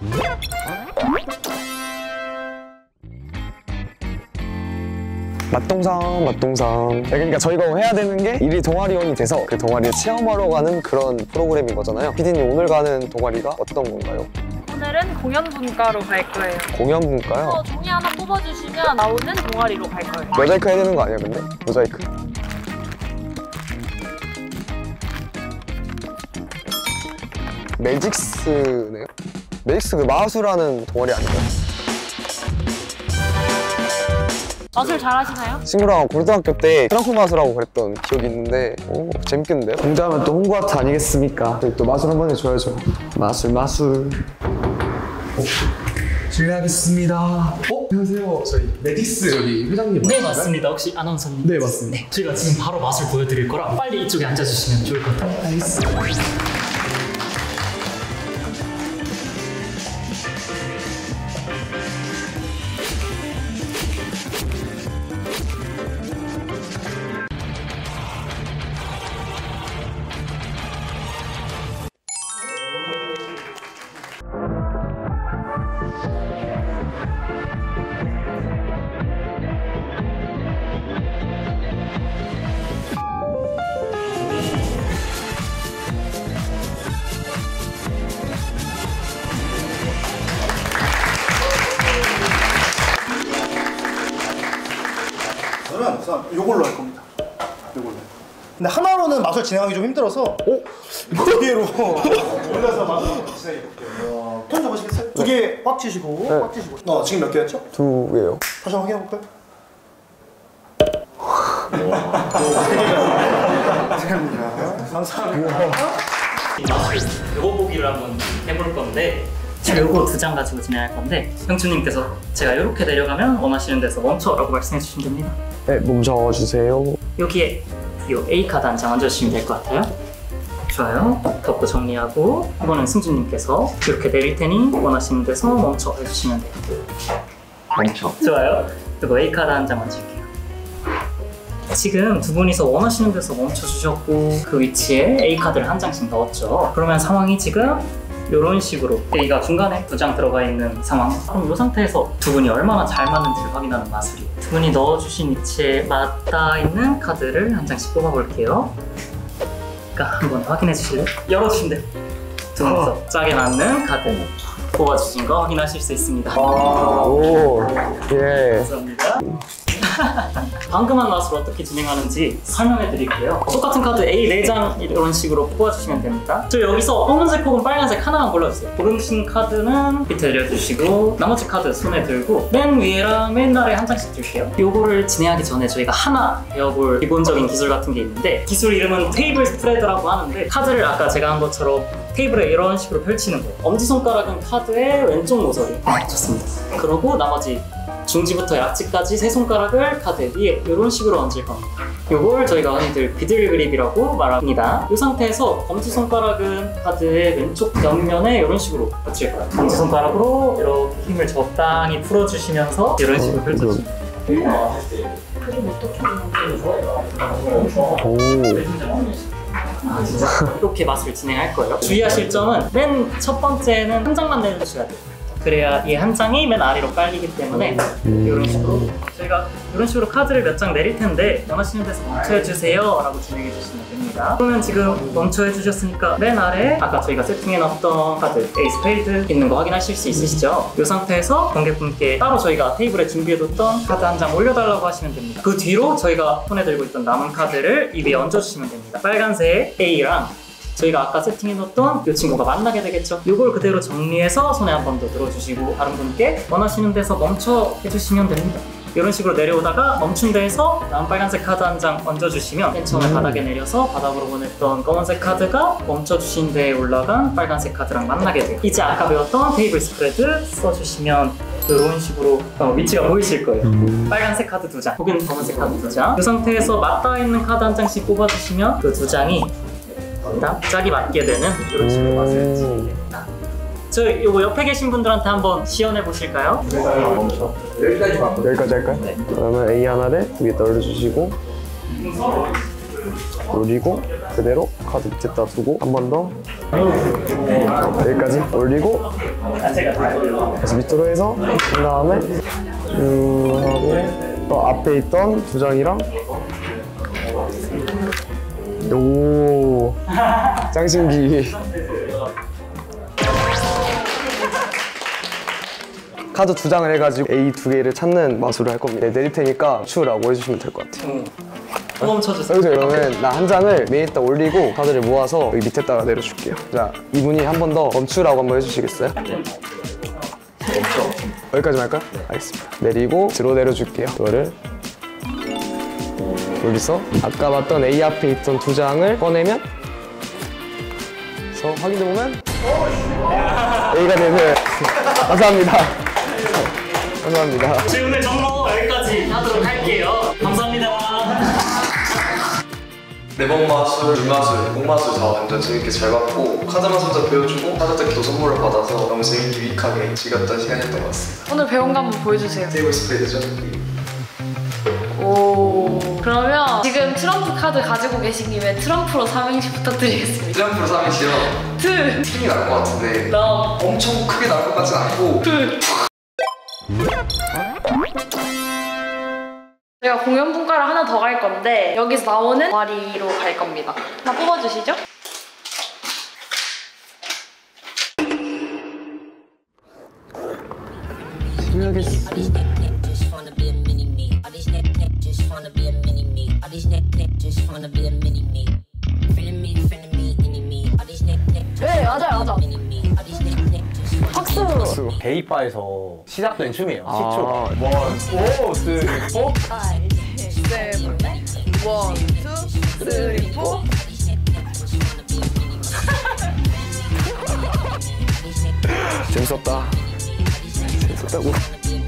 맛동산. 그러니까 저희가 해야 되는 게 일일 동아리원이 돼서 그 동아리를 체험하러 가는 그런 프로그램인 거잖아요. PD님, 오늘 가는 동아리가 어떤 건가요? 오늘은 공연분과로 갈 거예요. 공연분과요? 종이 하나 뽑아주시면 나오는 동아리로 갈 거예요. 모자이크 해야 되는 거 아니야, 근데? 모자이크? 매직스네요? 매직스 그 마술하는 동아리 아닌가요? 마술 잘하시나요? 친구랑 고등학교 때 트렁크 마술하고 그랬던 기억이 있는데 오, 재밌겠는데요? 공자하면 또 홍보아트 아니겠습니까? 또 마술 한번 해줘야죠. 마술. 실례하겠습니다. 안녕하세요. 저희 매직스 여기 회장님 네, 맞습니다. 혹시 아나운서님? 네, 맞습니다. 네, 저희가 지금 바로 마술 보여드릴 거라 빨리 이쪽에 앉아주시면 좋을 것 같아요. 알겠습니다. 저는 우선 이걸로 할 겁니다. 이걸로. 근데 하나로는 마술 진행하기 좀 힘들어서 두 개로 올려서 마술 진행해 볼게요. 톤 잡으시겠어요? 두 개 꽉 치시고 꽉 치시고. 지금 몇 개였죠? 2개요. 다시 한번 확인해 볼까요? 감사합니다. 마술 요거 보기를 한번 해볼 건데 제가 요거 2장 가지고 진행할 건데 형주님께서 제가 이렇게 내려가면 원하시는 데서 멈춰라고 말씀해 주시면 됩니다. 네, 멈춰주세요. 여기에 요 A카드 한 장 얹어주시면 될 것 같아요. 좋아요. 덮고 정리하고 이번엔 승주님께서 이렇게 내릴 테니 원하시는 데서 멈춰 해주시면 돼요. 멈춰. 좋아요. 그리고 A카드 한 장 얹을게요. 지금 두 분이서 원하시는 데서 멈춰주셨고 그 위치에 A카드를 한 장씩 넣었죠. 그러면 상황이 지금 이런 식으로 A가 중간에 2장 들어가 있는 상황. 그럼 이 상태에서 두 분이 얼마나 잘 맞는지를 확인하는 마술이에요. 두 분이 넣어주신 위치에 맞닿아 있는 카드를 한 장씩 뽑아볼게요. 그러니까 한번 확인해 주실래요? 열어주시면 돼요. 두 분이서 짝에 맞는 카드 뽑아주신 거 확인하실 수 있습니다. 오, 예. 감사합니다. 방금 한 마술 어떻게 진행하는지 설명해 드릴게요. 똑같은 카드 A 4장 이런 식으로 뽑아주시면 됩니다. 저 여기서 검은색 혹은 빨간색 하나만 골라주세요. 고르신 카드는 밑에 내려주시고 나머지 카드 손에 들고 맨 위에랑 맨 아래에 한 장씩 들게요. 요거를 진행하기 전에 저희가 하나 배워볼 기본적인 기술 같은 게 있는데 기술 이름은 테이블 스프레드라고 하는데 카드를 아까 제가 한 것처럼 테이블에 이런 식으로 펼치는 거예요. 엄지손가락은 카드의 왼쪽 모서리. 네, 좋습니다. 그러고 나머지 중지부터 약지까지 세 손가락을 카드 위에 이런 식으로 얹을 겁니다. 이걸 저희가 흔히들 비들 그립이라고 말합니다. 이 상태에서 엄지손가락은 카드의 왼쪽 옆면에 이런 식으로 받칠 거예요. 엄지손가락으로 이렇게 힘을 적당히 풀어주시면서 이런 식으로 펼쳐주시면 돼요. 그림 어떻게 하는 진짜 이렇게 맛을 진행할 거예요. 주의하실 점은 맨 첫 번째는 한 장만 내주셔야 돼요. 그래야 이 한 장이 맨 아래로 깔리기 때문에 이런 식으로 저희가 이런 식으로 카드를 몇 장 내릴 텐데 원하시는 데서 멈춰주세요 라고 진행해 주시면 됩니다. 그러면 지금 멈춰해 주셨으니까 맨 아래에 아까 저희가 세팅해 놨던 카드 A 스페이드 있는 거 확인하실 수 있으시죠? 이 상태에서 관객분께 따로 저희가 테이블에 준비해뒀던 카드 한 장 올려달라고 하시면 됩니다. 그 뒤로 저희가 손에 들고 있던 남은 카드를 이 위에 얹어주시면 됩니다. 빨간색 A랑 저희가 아까 세팅해놓던 이 친구가 만나게 되겠죠. 이걸 그대로 정리해서 손에 한 번 더 들어주시고 다른 분께 원하시는 데서 멈춰 해주시면 됩니다. 이런 식으로 내려오다가 멈춘 데에서 남은 빨간색 카드 한 장 얹어주시면 맨 처음에 바닥에 내려서 바닥으로 보냈던 검은색 카드가 멈춰주신 데에 올라간 빨간색 카드랑 만나게 돼요. 이제 아까 배웠던 테이블 스프레드 써주시면 이런 식으로 위치가 보이실 거예요. 빨간색 카드 2장 혹은 검은색 카드 2장 이 상태에서 맞닿아 있는 카드 한 장씩 뽑아주시면 그 2장이 짝이 맞게 되는 이런 식으로 맛을 진행됩니다. 저 이거 옆에 계신 분들한테 한번 시연해 보실까요? 여기까지 할까요? 네. 그러면 A 하나를 위에다 올려주시고 올리고 그대로 카드 밑에다 두고 한 번 더 여기까지 올리고 다시 밑으로 해서 그 다음에 하고 또 앞에 있던 두 장이랑 오 짱신기 카드 두 장을 해가지고 A 두 개를 찾는 마술을 할 겁니다. 네, 내릴 테니까 추라고 해주시면 될 것 같아요. 한번 쳐주세요. 여기서 그러면 나 한 장을 메인에다 올리고 카드를 모아서 여기 밑에다가 내려줄게요. 자, 이분이 한 번 더 멈추라고 한번 해주시겠어요? 여기까지 할까요? 알겠습니다. 내리고 뒤로 내려줄게요. 이거를 여기서 아까 봤던 A 앞에 있던 두 장을 꺼내면 그래서 확인해보면 A가 되는 감사합니다. 감사합니다. 오늘 정보 여기까지 하도록 할게요. 감사합니다. 네번 마술, 물마술, 목마술 다 완전 재밌게 잘 봤고 카드 마술도 배워주고 카드 덱도 선물을 받아서 너무 재밌게 유익하게 즐겼던 시간이었던 것 같습니다. 오늘 배운 거 한번 보여주세요. 테이블 스프레드죠? 오. 그러면 지금 트럼프 카드 가지고 계신 김에 트럼프로 삼행시 부탁드리겠습니다. 트럼프로 삼행시요? 트. 팀이 날 것 같은데 럼. 엄청 크게 날 것 같진 않고 제가 공연 분과를 하나 더 갈 건데 여기서 나오는 동아리로 갈 겁니다. 하나 뽑아주시죠. 네, 맞아요. 박수. 게이바에서 시작된 춤이에요. 아. 10초. 1, 2, 3, 4. 재밌었다. 재밌었다고.